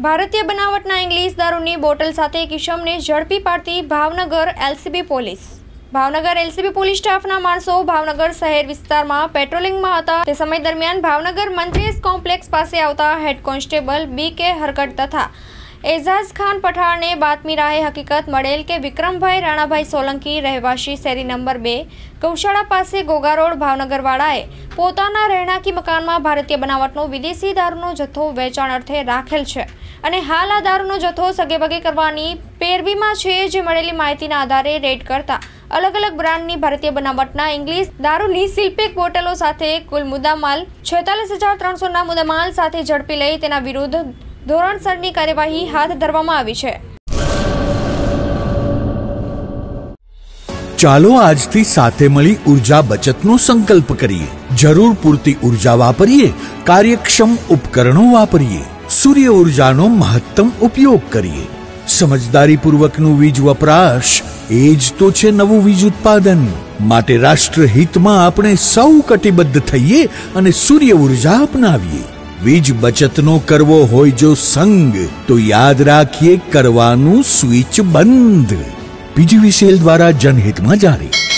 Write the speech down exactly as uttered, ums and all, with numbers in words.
ભારતીય બનાવટના ઇંગ્લિશ દારૂની બોટલ સાથે એક ઇસમને ઝડપી પાડતી Bhavnagar LCB police. Bhavnagar LCB police સ્ટાફના માણસો ભાવનગર શહેર વિસ્તારમાં પેટ્રોલિંગમાં હતા। તે સમય દરમિયાન ભાવનગર મંત્રીસ કોમ્પ્લેક્સ પાસે આવતા હેડ કોન્સ્ટેબલ બી કે હરકટ તથા એઝાઝ ખાન પઠાણને બાતમી રાહે હકીકત મળેલ કે વિક્રમભાઈ રાણાભાઈ સોલંકી રહેવાસી શેરી નંબર બે ગૌશાળા પાસે ઘોઘા રોડ ભાવનગરવાળાએ પોતાના રહેણાંકી મકાનમાં ભારતીય બનાવટનો વિદેશી દારૂનો જથ્થો વેચાણ અર્થે રાખેલ છે અને હાલ આ દારૂનો જથ્થો સગેવગે કરવાની પેરવીમાં છે। જે મળેલી માહિતીના આધારે રેડ કરતા અલગ અલગ બ્રાન્ડની ભારતીય બનાવટના ઇંગ્લિશ દારૂની સીલપેક બોટલો સાથે કુલ મુદ્દામાલ છેતાલીસ હજાર ત્રણસોના મુદ્દામાલ સાથે ઝડપી લઈ તેના વિરુદ્ધ ધોરણસરની કાર્યવાહી હાથ ધરવામાં આવી છે। ચાલો આજથી સાથે મળી ઉર્જા બચતનો સંકલ્પ કરીએ। જરૂર પૂરતી ઉર્જા વાપરીએ, કાર્યક્ષમ ઉપકરણો વાપરીએ, સૂર્ય ઉર્જાનો મહત્તમ ઉપયોગ કરીએ। સમજદારીપૂર્વકનું વીજ વપરાશ એ જ તો છે નવું વીજ ઉત્પાદન। માટે રાષ્ટ્રહિતમાં આપણે સૌ કટિબદ્ધ થઈએ અને સૂર્ય ઉર્જા અપનાવીએ। વીજ બચતનો કરવો હોય જો સંગ તો યાદ રાખીએ કરવાનું સ્વિચ બંધ। પીજીવીસીએલ દ્વારા જનહિતમાં જારી।